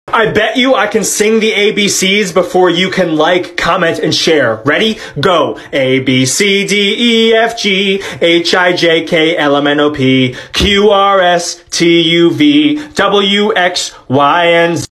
I bet you I can sing the ABCs before you can like, comment, and share. Ready? Go. A, B, C, D, E, F, G, H, I, J, K, L, M, N, O, P, Q, R, S, T, U, V, W, X, Y, and Z.